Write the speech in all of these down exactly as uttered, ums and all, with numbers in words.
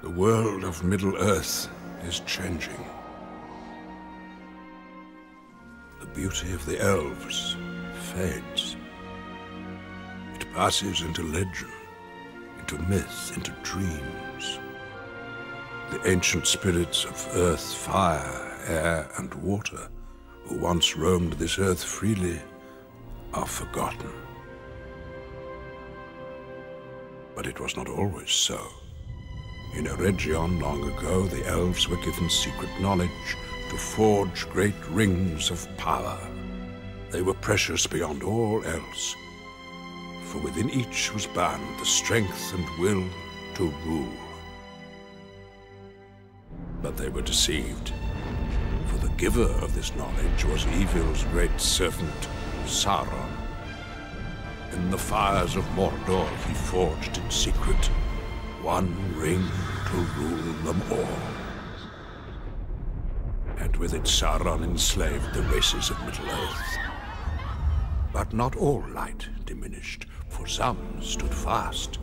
The world of Middle-earth is changing. The beauty of the elves fades. It passes into legend, into myth, into dreams. The ancient spirits of earth, fire, air, and water, who once roamed this earth freely, are forgotten. But it was not always so. In Eregion long ago, the elves were given secret knowledge to forge great rings of power. They were precious beyond all else, for within each was bound the strength and will to rule. But they were deceived, for the giver of this knowledge was evil's great servant, Sauron. In the fires of Mordor he forged in secret one ring to rule them all. And with it Sauron enslaved the races of Middle-earth. But not all light diminished, for some stood fast.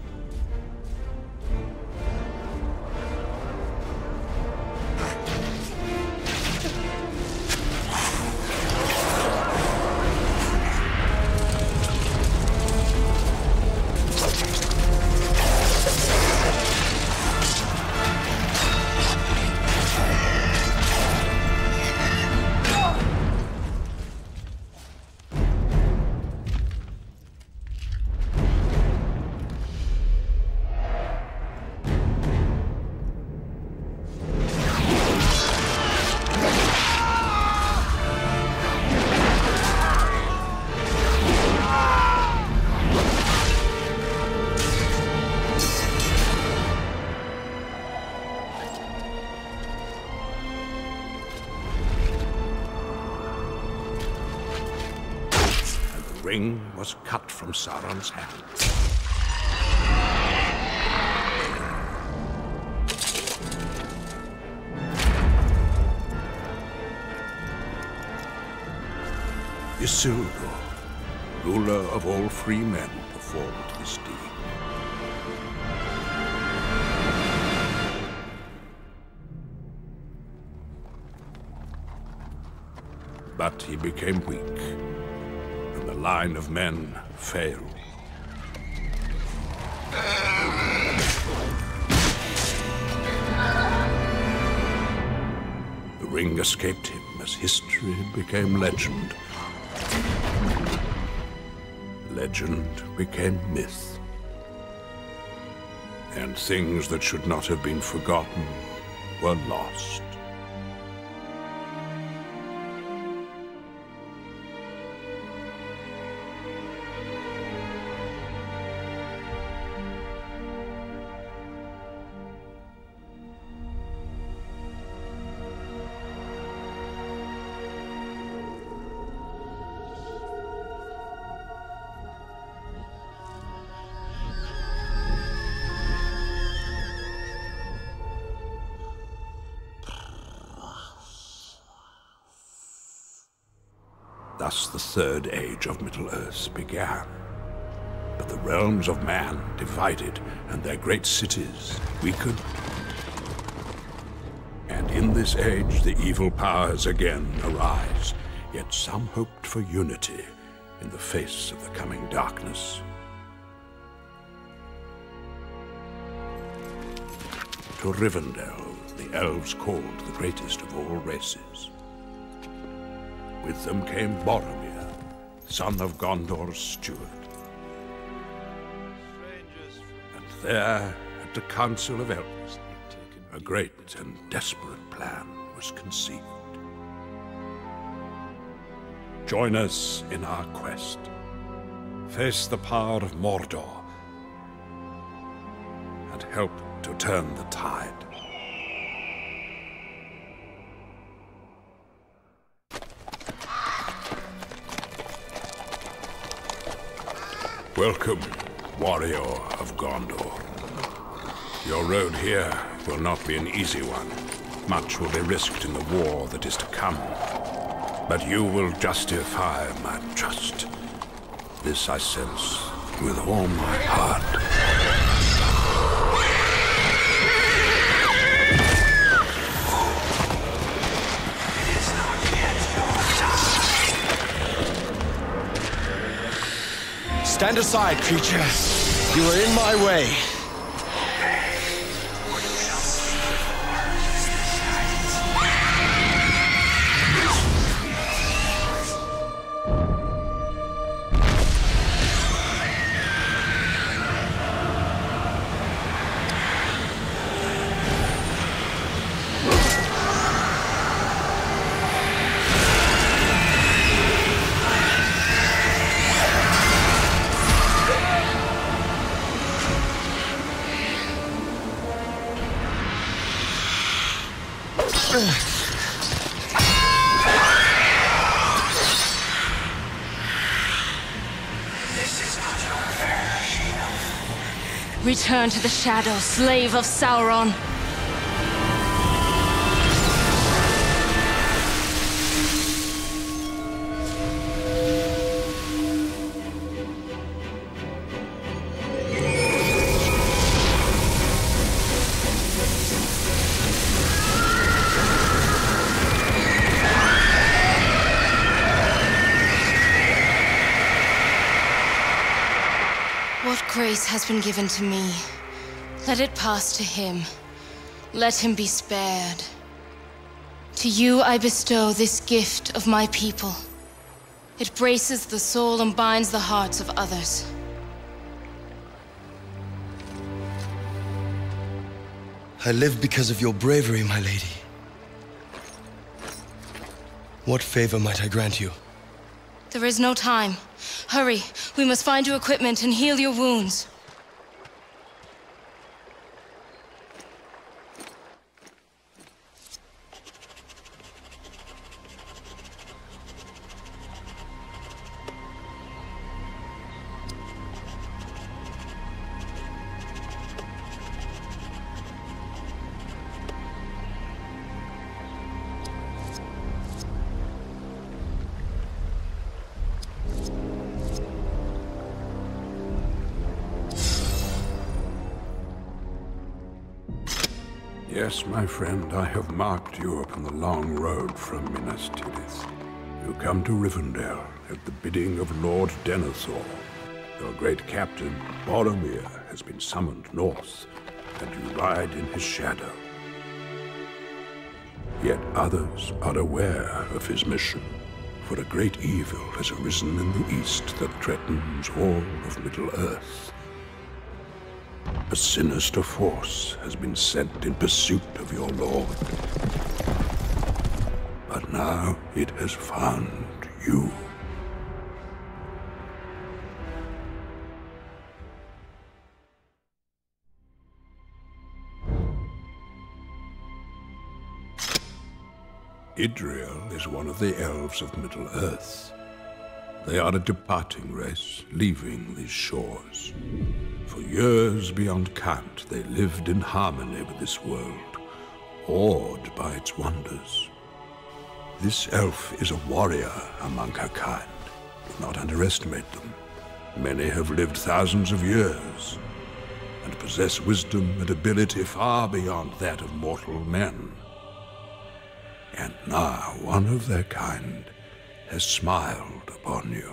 The ring was cut from Sauron's hand. Isildur, ruler of all free men, performed this deed. But he became weak, and the line of men failed. The ring escaped him as history became legend. Legend became myth. And things that should not have been forgotten were lost. Thus the Third Age of Middle-earth began. But the realms of man divided, and their great cities weakened. And in this age the evil powers again arise, yet some hoped for unity in the face of the coming darkness. To Rivendell the elves called the greatest of all races. With them came Boromir, son of Gondor's steward. And there, at the Council of Elves, a great and desperate plan was conceived. Join us in our quest. Face the power of Mordor, and help to turn the tide. Welcome, warrior of Gondor. Your road here will not be an easy one. Much will be risked in the war that is to come. But you will justify my trust. This I sense with all my heart. Stand aside, creature. You are in my way. Return to the shadow, slave of Sauron. What grace has been given to me, let it pass to him. Let him be spared. To you I bestow this gift of my people. It braces the soul and binds the hearts of others. I live because of your bravery, my lady. What favor might I grant you? There is no time. Hurry, we must find your equipment and heal your wounds. Yes, my friend, I have marked you upon the long road from Minas Tirith. You come to Rivendell at the bidding of Lord Denethor. Your great captain, Boromir, has been summoned north, and you ride in his shadow. Yet others are aware of his mission, for a great evil has arisen in the east that threatens all of Middle-earth. A sinister force has been sent in pursuit of your lord. But now it has found you. Idril is one of the elves of Middle-earth. They are a departing race, leaving these shores. For years beyond count, they lived in harmony with this world, awed by its wonders. This elf is a warrior among her kind. Do not underestimate them. Many have lived thousands of years, and possess wisdom and ability far beyond that of mortal men. And now one of their kind has smiled upon you.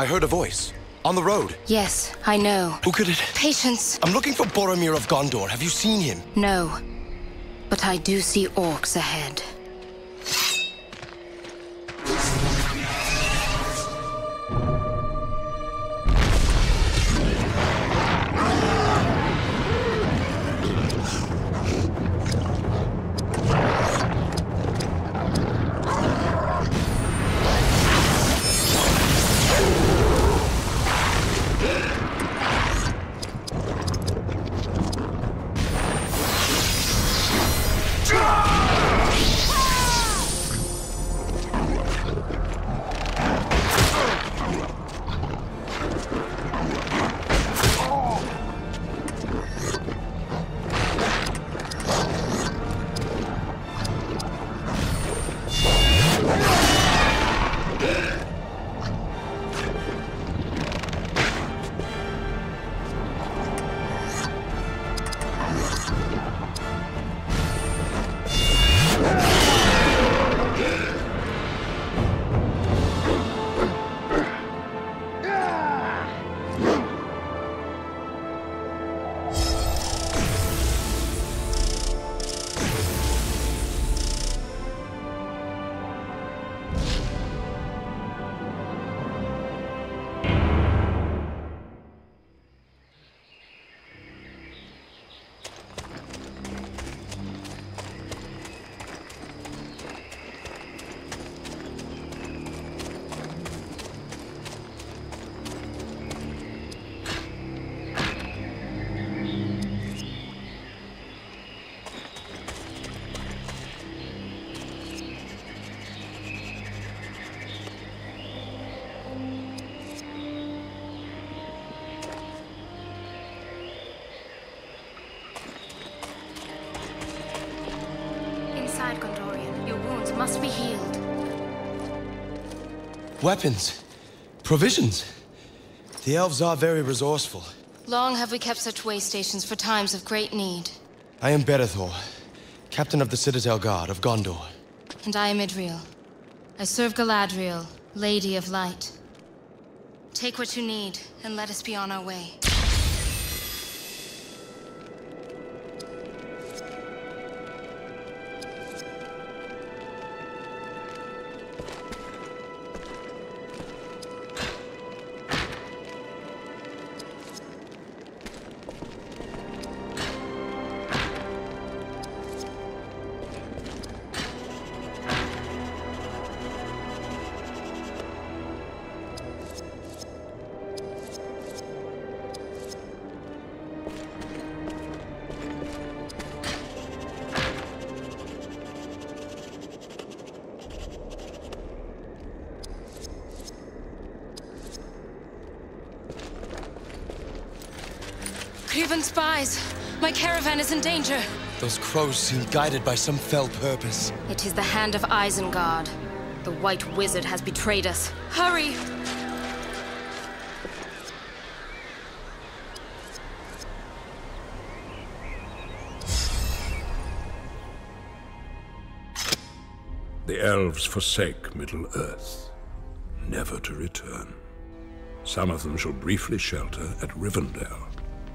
I heard a voice. On the road. Yes, I know. Who could it... Patience. I'm looking for Boromir of Gondor. Have you seen him? No. But I do see orcs ahead. Gondorian, your wounds must be healed. Weapons. Provisions. The elves are very resourceful. Long have we kept such way stations for times of great need. I am Berethor, captain of the Citadel Guard of Gondor. And I am Idriel. I serve Galadriel, Lady of Light. Take what you need, and let us be on our way. Craven spies! My caravan is in danger! Those crows seem guided by some fell purpose. It is the hand of Isengard. The White Wizard has betrayed us. Hurry! The elves forsake Middle-earth, never to return. Some of them shall briefly shelter at Rivendell.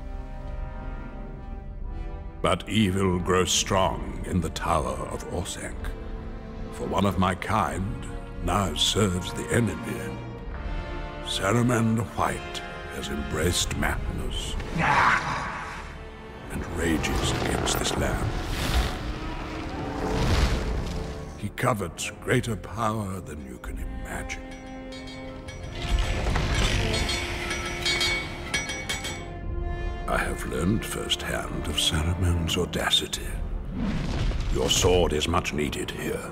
But evil grows strong in the Tower of Orthanc, for one of my kind now serves the enemy. Saruman the White has embraced madness and rages against this land. He covets greater power than you can imagine. I have learned firsthand of Saruman's audacity. Your sword is much needed here.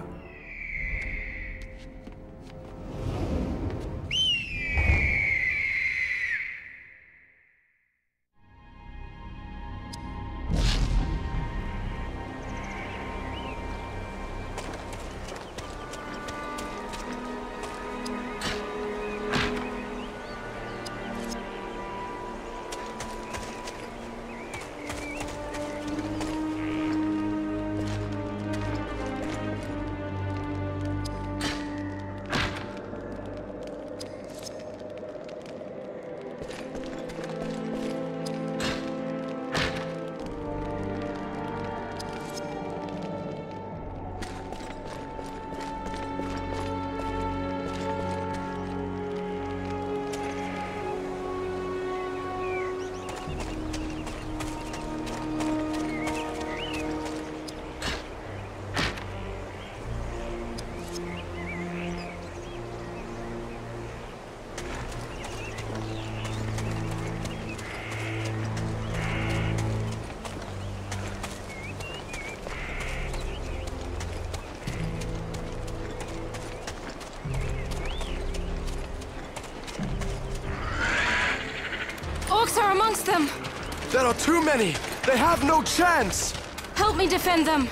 amongst them! There are too many! They have no chance! Help me defend them!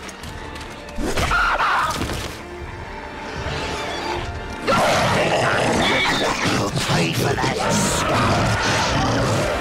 You'll pay for that!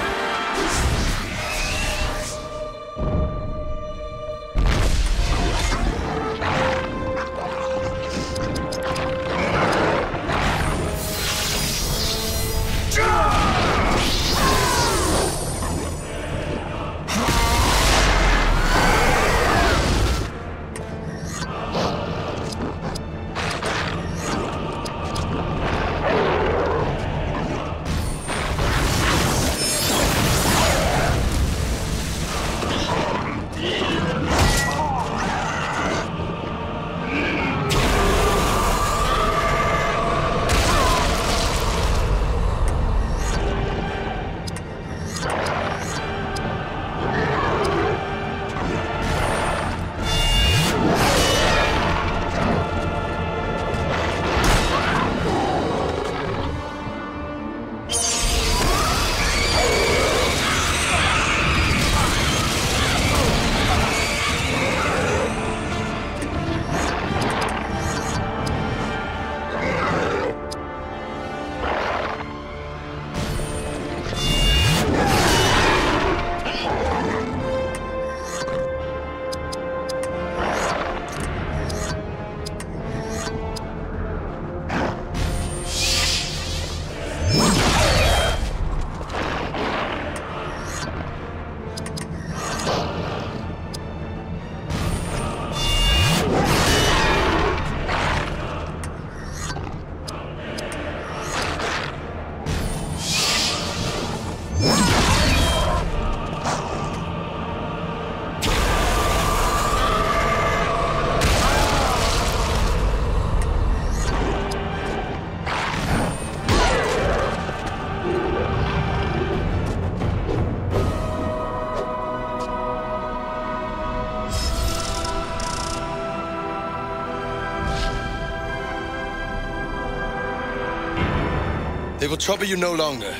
They will trouble you no longer.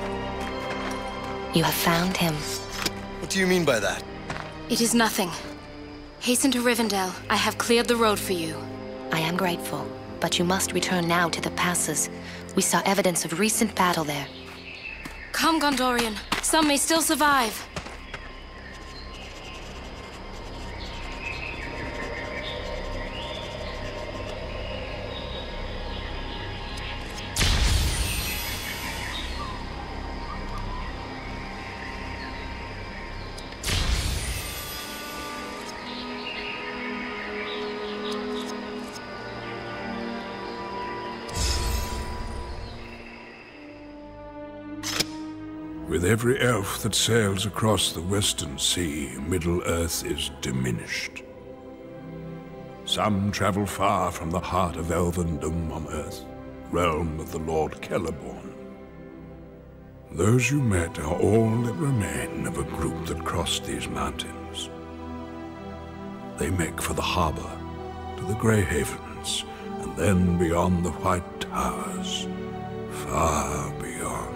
You have found him. What do you mean by that? It is nothing. Hasten to Rivendell. I have cleared the road for you. I am grateful, but you must return now to the passes. We saw evidence of recent battle there. Come, Gondorian. Some may still survive. With every elf that sails across the Western Sea, Middle-earth is diminished. Some travel far from the heart of Elvendom on Earth, realm of the Lord Celeborn. Those you met are all that remain of a group that crossed these mountains. They make for the harbor, to the Grey Havens, and then beyond the White Towers, far beyond.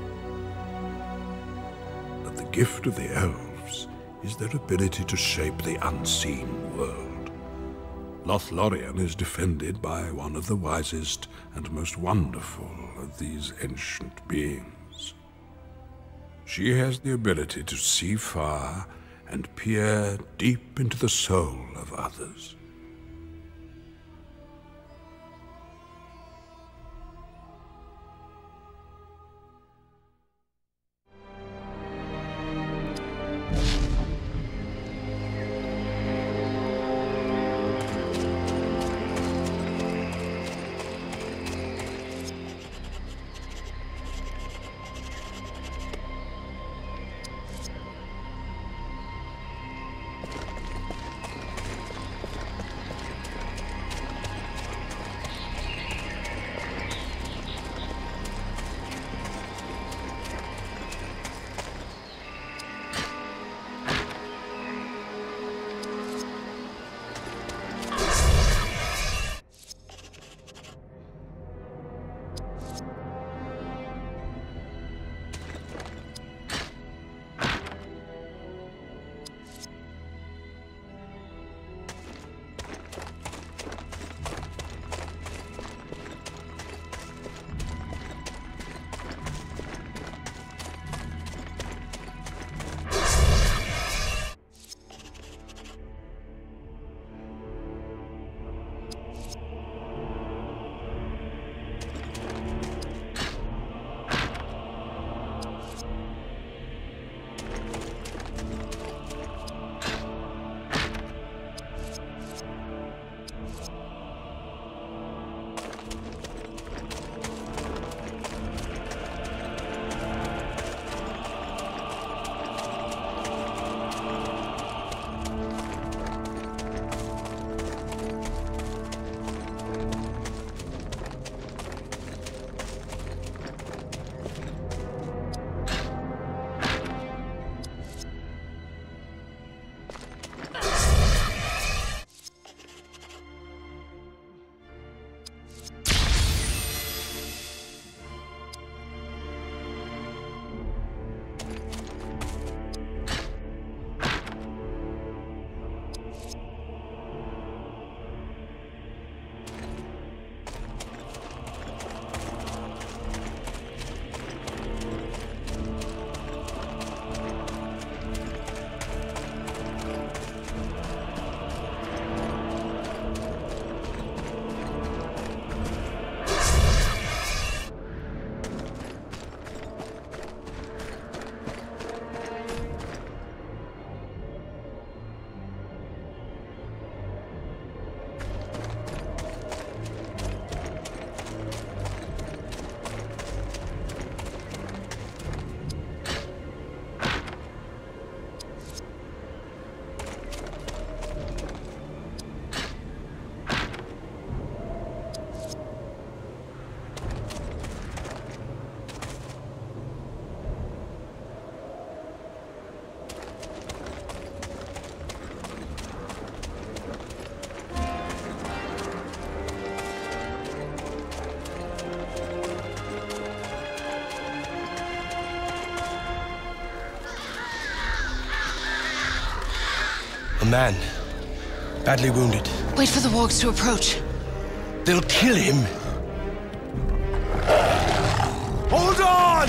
The gift of the elves is their ability to shape the unseen world. Lothlorien is defended by one of the wisest and most wonderful of these ancient beings. She has the ability to see far and peer deep into the soul of others. A man. Badly wounded. Wait for the wargs to approach. They'll kill him. Hold on!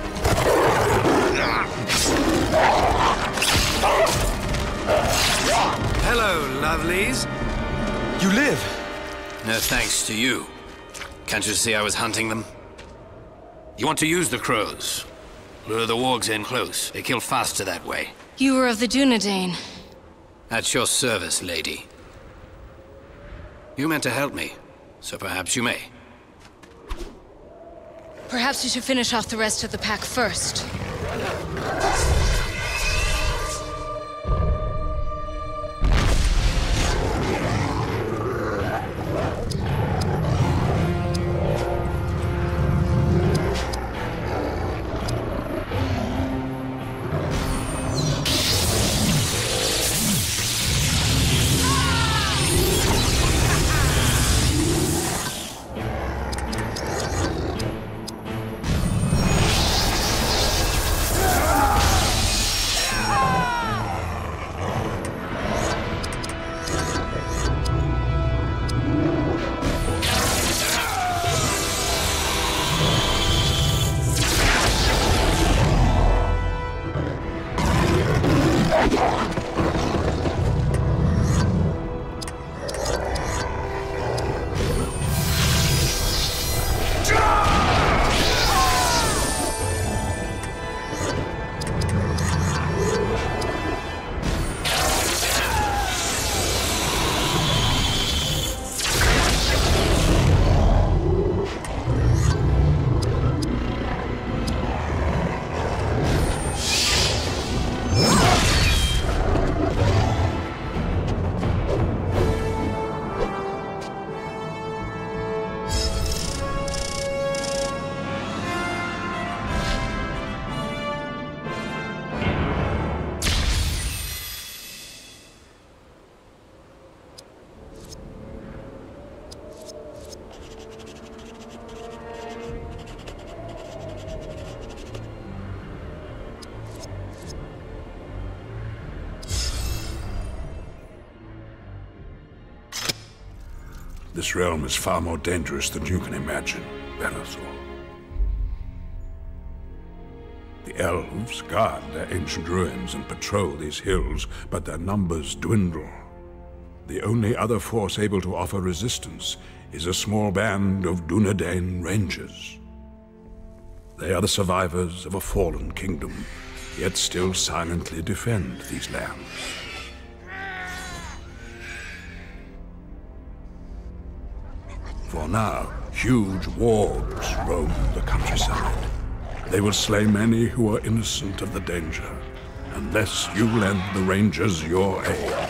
Hello, lovelies. You live? No thanks to you. Can't you see I was hunting them? You want to use the crows. Lure the wargs in close. They kill faster that way. You were of the Dunedain. At your service, lady. You meant to help me, so perhaps you may. Perhaps we should finish off the rest of the pack first. This realm is far more dangerous than you can imagine, Belethor. The elves guard their ancient ruins and patrol these hills, but their numbers dwindle. The only other force able to offer resistance is a small band of Dunedain rangers. They are the survivors of a fallen kingdom, yet still silently defend these lands. For now, huge wargs roam the countryside. They will slay many who are innocent of the danger, unless you lend the Rangers your aid.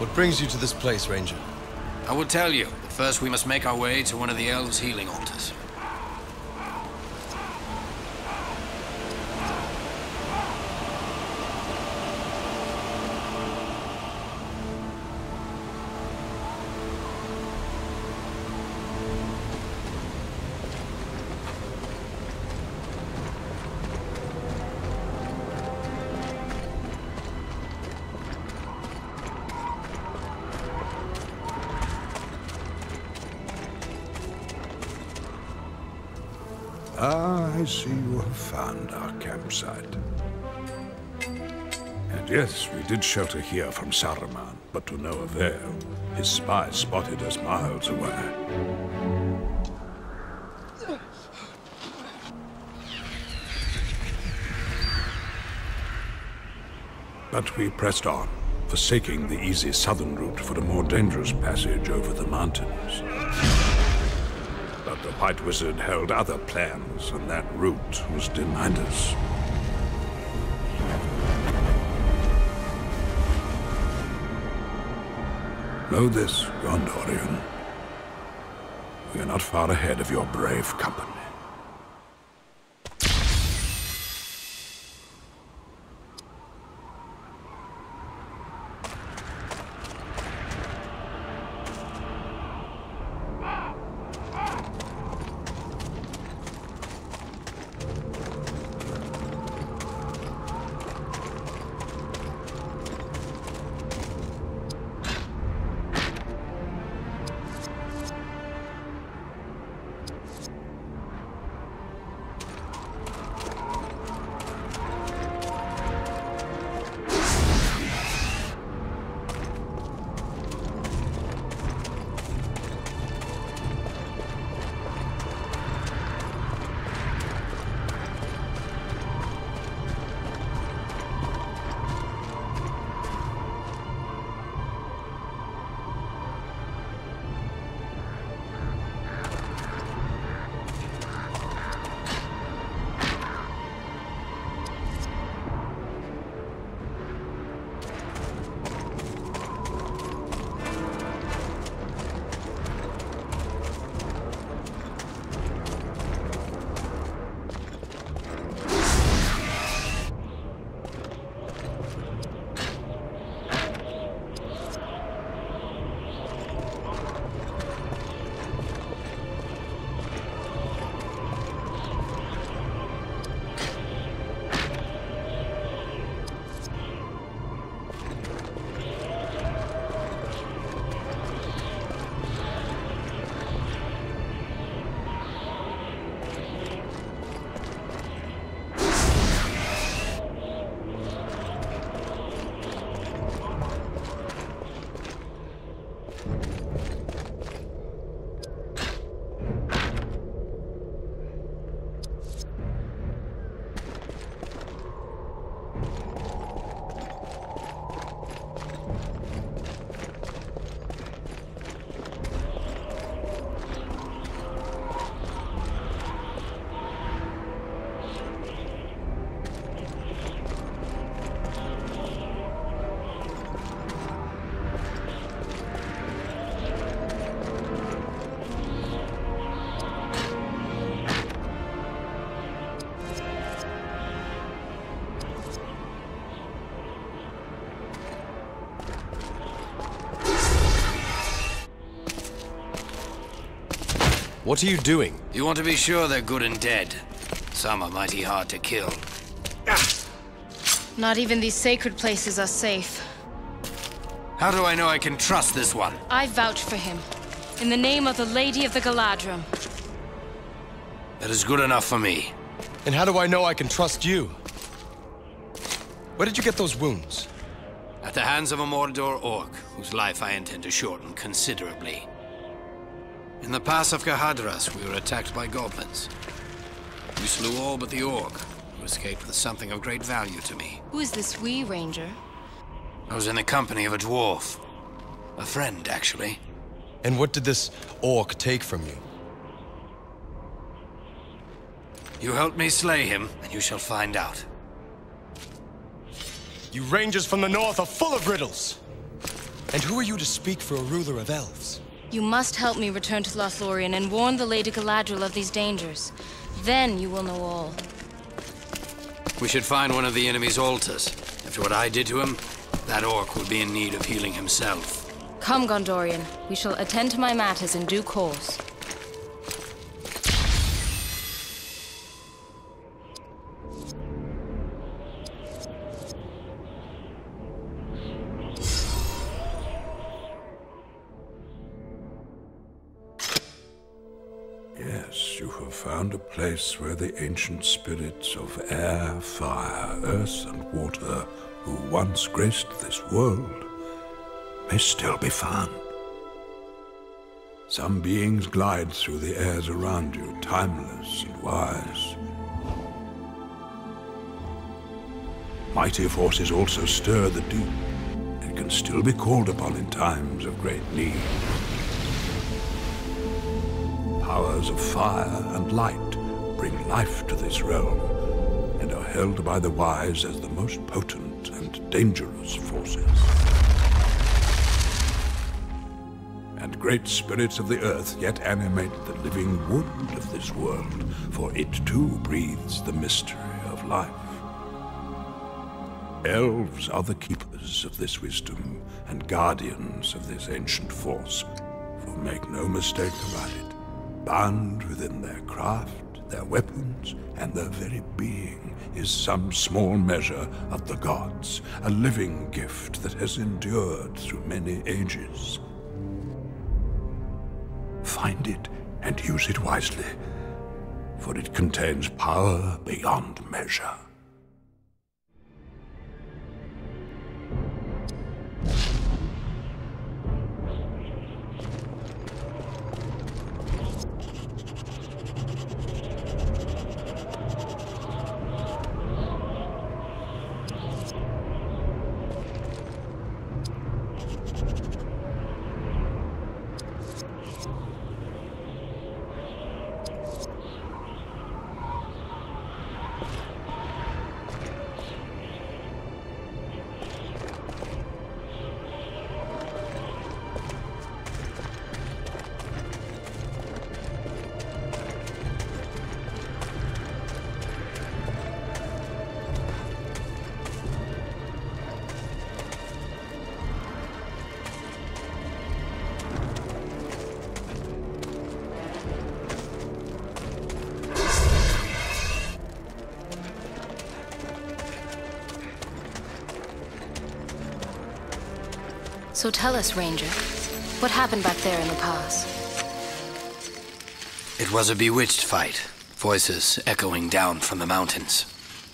What brings you to this place, Ranger? I will tell you, but first we must make our way to one of the elves' healing altars. Ah, I see you have found our campsite. And yes, we did shelter here from Saruman, but to no avail. His spies spotted us miles away. But we pressed on, forsaking the easy southern route for a more dangerous passage over the mountains. But the White Wizard held other plans, and that route was denied us. Know this, Gondorian. We are not far ahead of your brave company. What are you doing? You want to be sure they're good and dead. Some are mighty hard to kill. Not even these sacred places are safe. How do I know I can trust this one? I vouch for him. In the name of the Lady of the Galadrim. That is good enough for me. And how do I know I can trust you? Where did you get those wounds? At the hands of a Mordor orc, whose life I intend to shorten considerably. In the pass of Gahadras, we were attacked by goblins. We slew all but the orc, who escaped with something of great value to me. Who is this wee ranger? I was in the company of a dwarf. A friend, actually. And what did this orc take from you? You helped me slay him, and you shall find out. You rangers from the north are full of riddles. And who are you to speak for a ruler of elves? You must help me return to Lothlorien and warn the Lady Galadriel of these dangers. Then you will know all. We should find one of the enemy's altars. After what I did to him, that orc will be in need of healing himself. Come, Gondorian. We shall attend to my matters in due course. Yes, you have found a place where the ancient spirits of air, fire, earth, and water who once graced this world may still be found. Some beings glide through the airs around you, timeless and wise. Mighty forces also stir the deep and can still be called upon in times of great need. Powers of fire and light bring life to this realm and are held by the wise as the most potent and dangerous forces. And great spirits of the earth yet animate the living wood of this world, for it too breathes the mystery of life. Elves are the keepers of this wisdom and guardians of this ancient force, for make no mistake about it, bound within their craft, their weapons, and their very being is some small measure of the gods, a living gift that has endured through many ages. Find it and use it wisely, for it contains power beyond measure. So tell us, Ranger, what happened back there in the pass? It was a bewitched fight, voices echoing down from the mountains.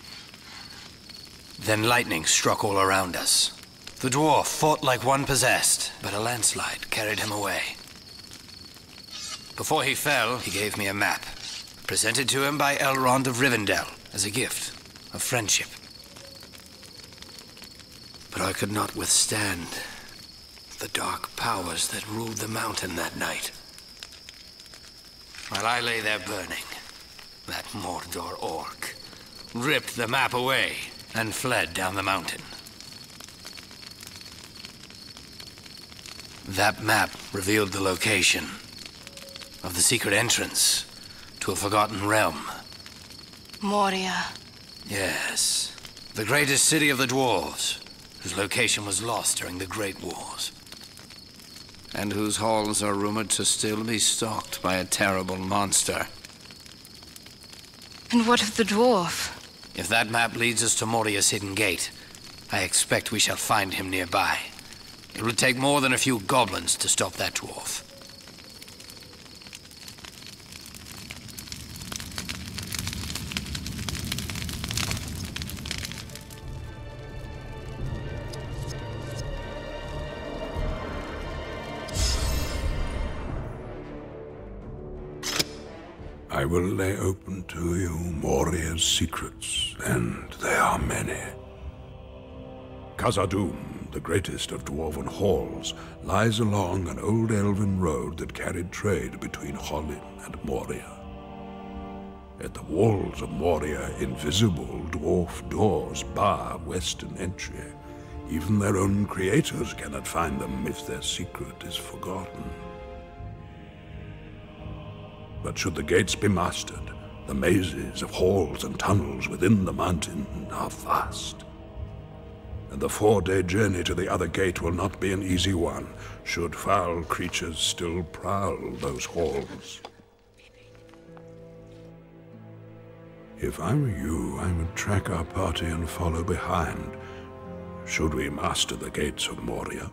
Then lightning struck all around us. The dwarf fought like one possessed, but a landslide carried him away. Before he fell, he gave me a map, presented to him by Elrond of Rivendell as a gift of friendship. But I could not withstand the dark powers that ruled the mountain that night. While I lay there burning, that Mordor orc ripped the map away and fled down the mountain. That map revealed the location of the secret entrance to a forgotten realm. Moria. Yes, the greatest city of the dwarves, whose location was lost during the Great Wars, and whose halls are rumored to still be stalked by a terrible monster. And what of the dwarf? If that map leads us to Moria's hidden gate, I expect we shall find him nearby. It will take more than a few goblins to stop that dwarf. I will lay open to you Moria's secrets, and they are many. Khazad-dûm, the greatest of dwarven halls, lies along an old elven road that carried trade between Hollin and Moria. At the walls of Moria, invisible dwarf doors bar western entry, Even their own creators cannot find them if their secret is forgotten. But should the gates be mastered, the mazes of halls and tunnels within the mountain are vast. And the four-day journey to the other gate will not be an easy one, should foul creatures still prowl those halls. If I were you, I would track our party and follow behind, should we master the gates of Moria.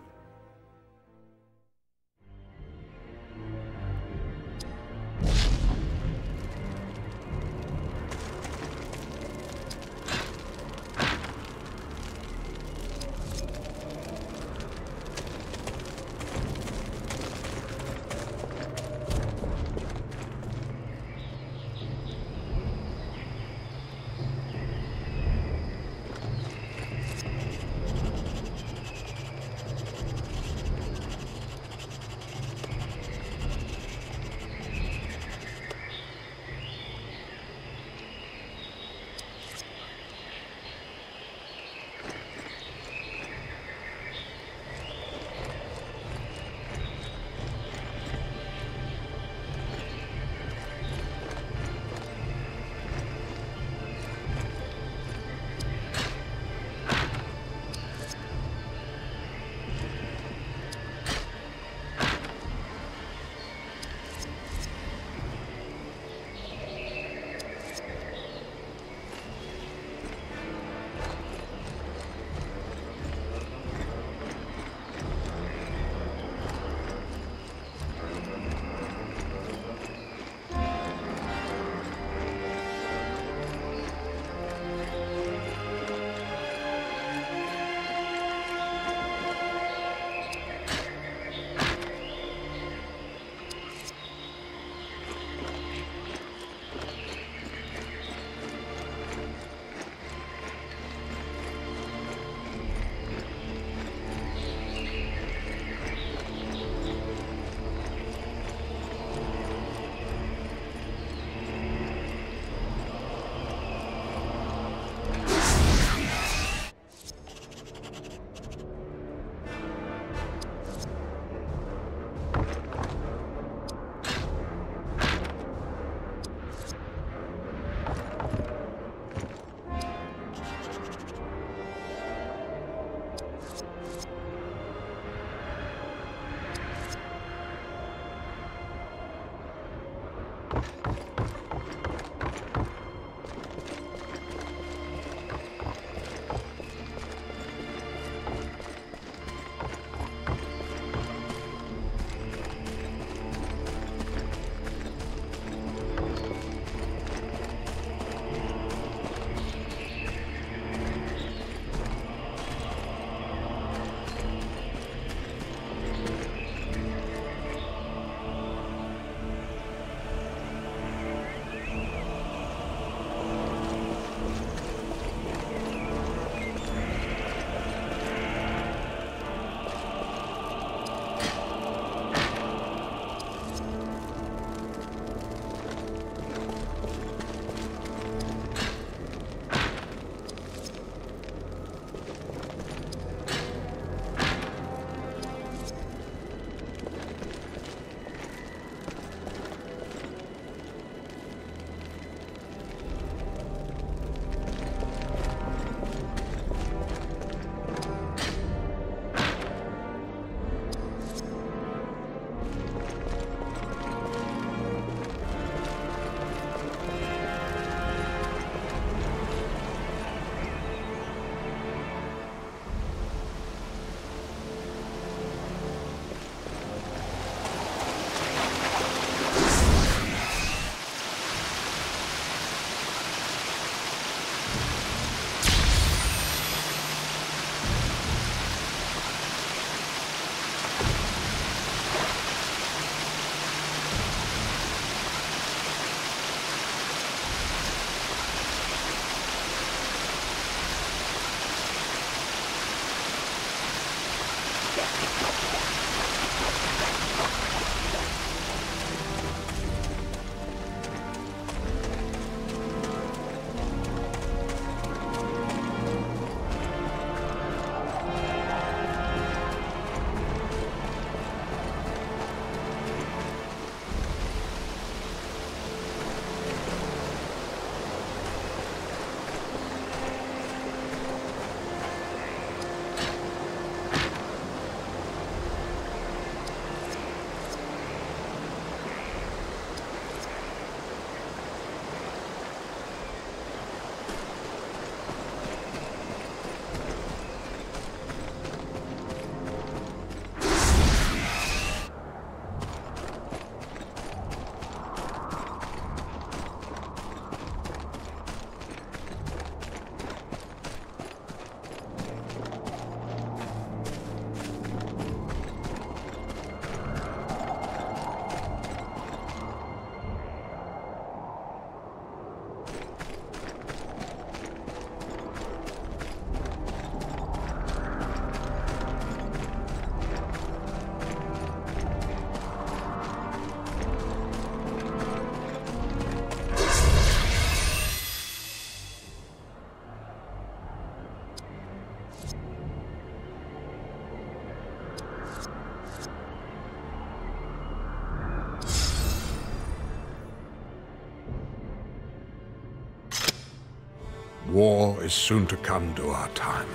War is soon to come to our time.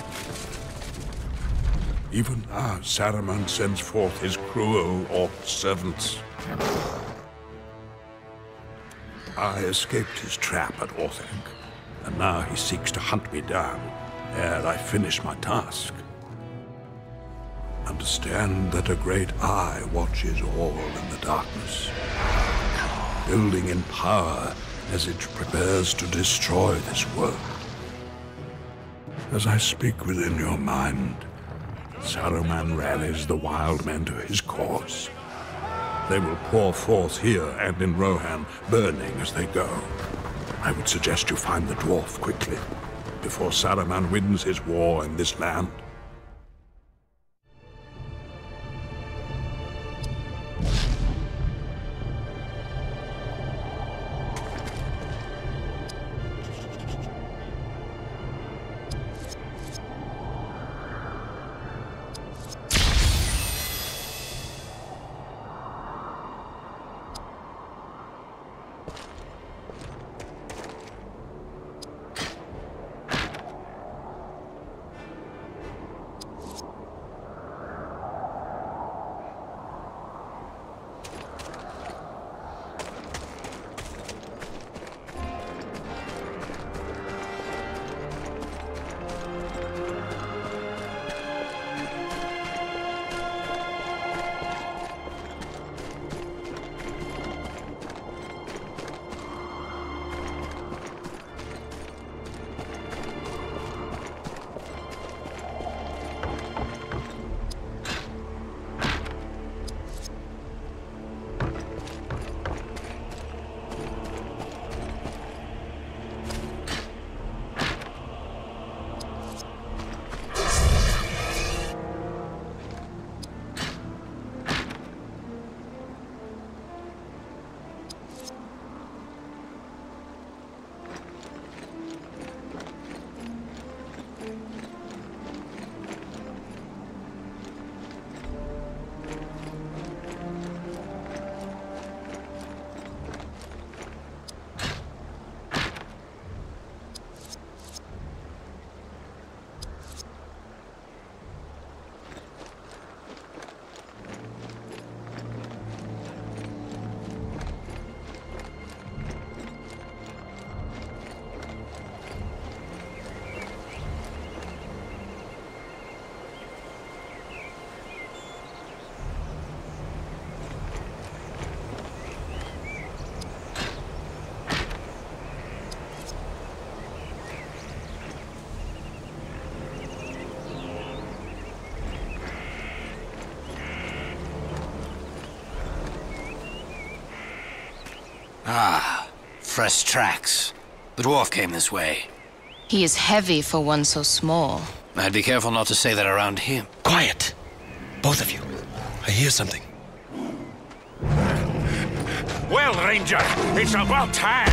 Even now, Saruman sends forth his cruel orc servants. I escaped his trap at Orthanc, and now he seeks to hunt me down ere I finish my task. Understand that a great eye watches all in the darkness, building in power as it prepares to destroy this world. As I speak within your mind, Saruman rallies the wild men to his cause. They will pour forth here and in Rohan, burning as they go. I would suggest you find the dwarf quickly, before Saruman wins his war in this land. Ah, fresh tracks. The dwarf came this way. He is heavy for one so small. I'd be careful not to say that around him. Quiet! Both of you. I hear something. Well, Ranger, it's about time!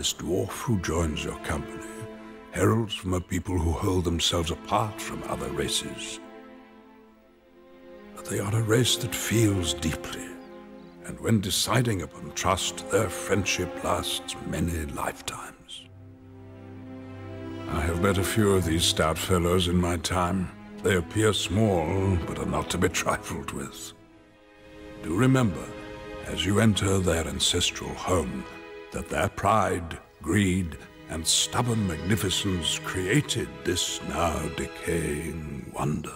this dwarf who joins your company heralds from a people who hold themselves apart from other races. But they are a race that feels deeply, and when deciding upon trust, their friendship lasts many lifetimes. I have met a few of these stout fellows in my time. They appear small, but are not to be trifled with. Do remember, as you enter their ancestral home, that their pride, greed, and stubborn magnificence created this now decaying wonder.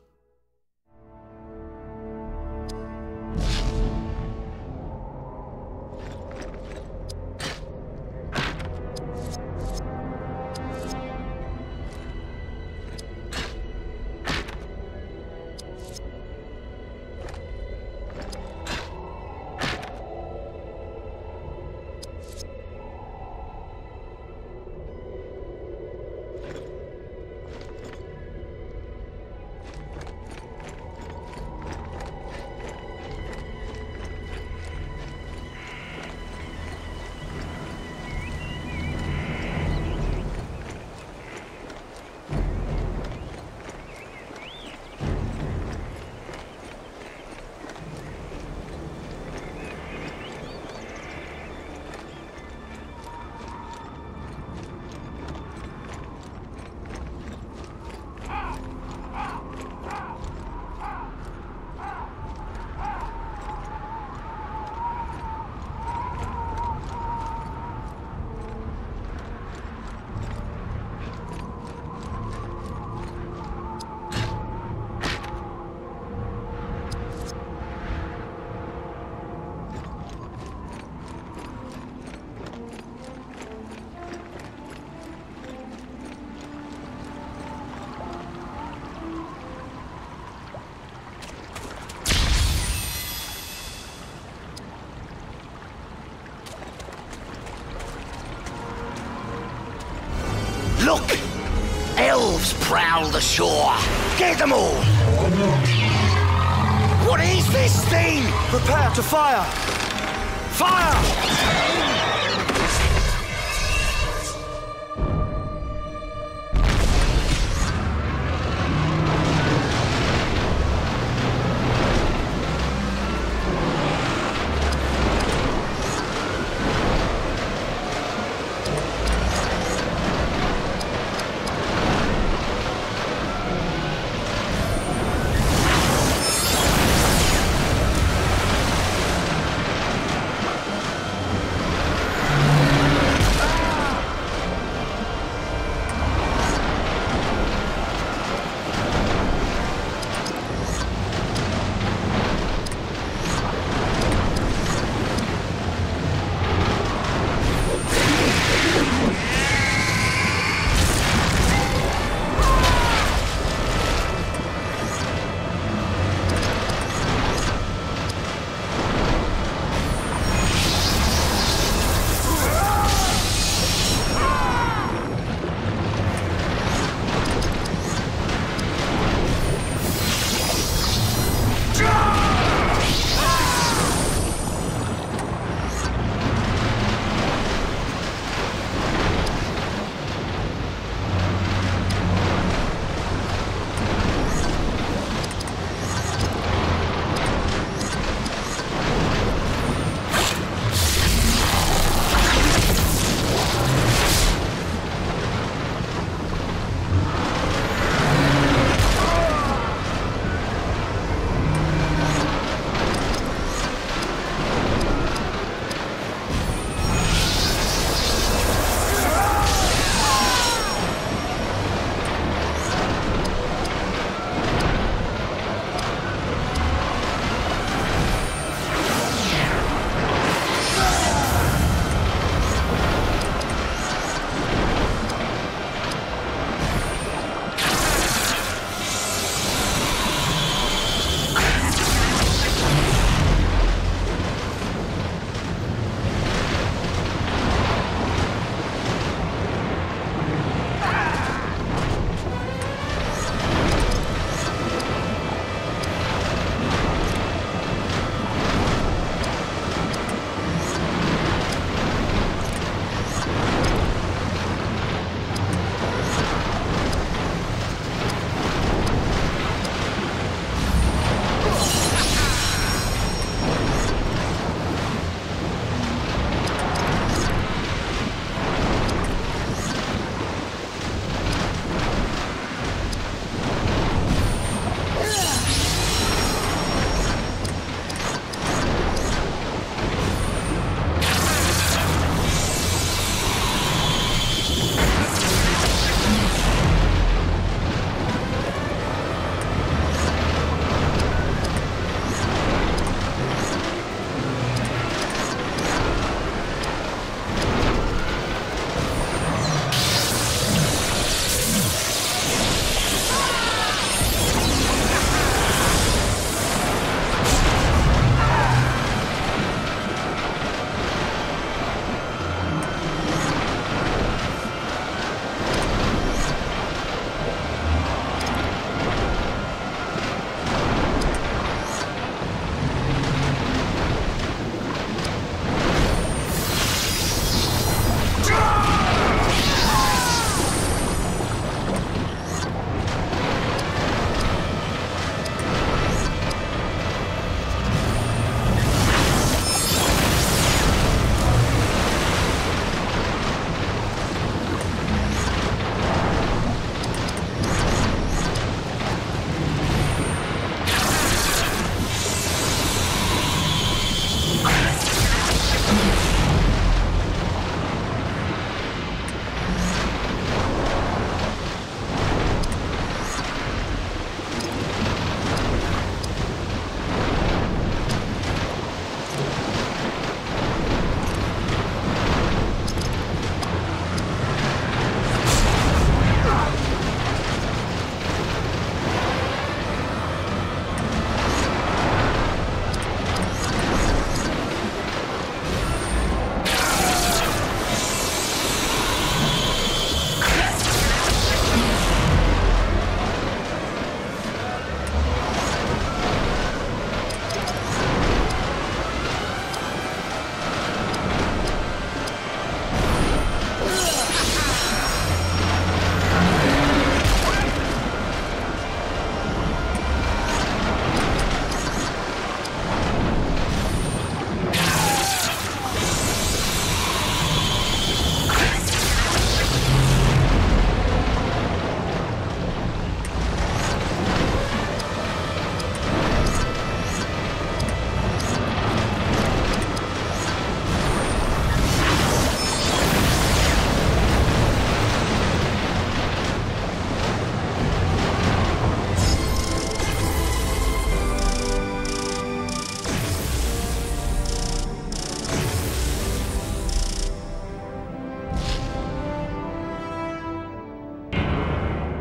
Look! Elves prowl the shore. Get them all! What is this thing? Prepare to fire! Fire!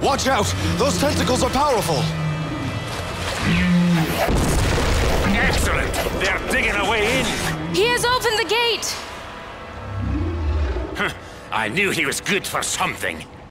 Watch out! Those tentacles are powerful! Excellent! They're digging a way in! He has opened the gate! I knew he was good for something.